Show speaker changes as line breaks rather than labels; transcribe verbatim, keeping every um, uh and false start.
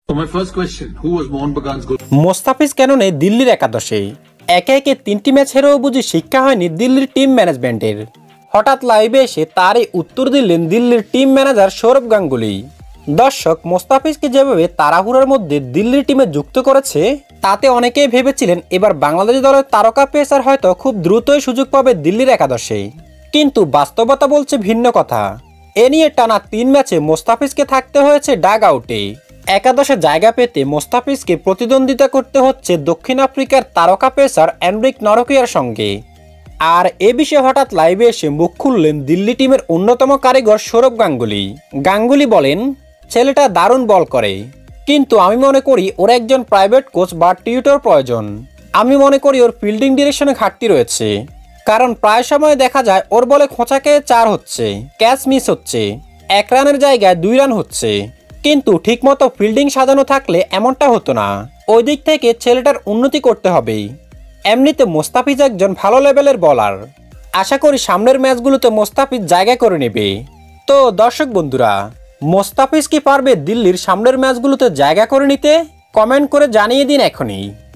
So my first question, who was Mohan Bagan's goal?
Mustafiz কেন নেই দিল্লির একাদশে? একে একে তিনটি ম্যাচ হেরেও বুঝি শিক্ষা হয়নি দিল্লির টিম ম্যানেজমেন্টের? হঠাৎ লাইভে এসে তারই উত্তর দিলেন দিল্লির টিম ম্যানেজার সৌরভ গাঙ্গুলি। দর্শক, মুস্তাফিজকে যেভাবে তাড়াহুড়োর মধ্যে দিল্লির টিমে যুক্ত করেছে তাতে অনেকেই ভেবেছিলেন এবার বাংলাদেশ দলের তারকা পেসার হয়তো খুব দ্রুতই সুযোগ পাবে দিল্লির একাদশে। কিন্তু বাস্তবতা বলছে ভিন্ন কথা। এ নিয়ে টানা তিন ম্যাচে মুস্তাফিজকে থাকতে হয়েছে ডাগ আউটে। একাদশে জায়গা পেতে মুস্তাফিজকে প্রতিদ্বন্দ্বিতা করতে হচ্ছে দক্ষিণ আফ্রিকার তারকা পেসার এনরিক নরকিয়ার সঙ্গে। আর এ বিষয়ে হঠাৎ লাইভে এসে মুখ খুললেন দিল্লি টিমের অন্যতম কারিগর সৌরভ গাঙ্গুলি। গাঙ্গুলি বলেন, ছেলেটা দারুণ বল করে, কিন্তু আমি মনে করি ওর একজন প্রাইভেট কোচ বা টিউটর প্রয়োজন। আমি মনে করি ওর ফিল্ডিং ডিরেকশনে ঘাটতি রয়েছে, কারণ প্রায় সময় দেখা যায় ওর বলে খোঁচা খেয়ে চার হচ্ছে, ক্যাচ মিস হচ্ছে, এক রানের জায়গায় দুই রান হচ্ছে। কিন্তু ঠিকমতো ফিল্ডিং সাজানো থাকলে এমনটা হতো না। ওই দিক থেকে ছেলেটার উন্নতি করতে হবে। এমনিতে মুস্তাফিজ একজন ভালো লেভেলের বলার। আশা করি সামনের ম্যাচগুলোতে মুস্তাফিজ জায়গা করে নেবে। তো দর্শক বন্ধুরা, মুস্তাফিজ কি পারবে দিল্লির সামনের ম্যাচগুলোতে জায়গা করে নিতে? কমেন্ট করে জানিয়ে দিন এখনই।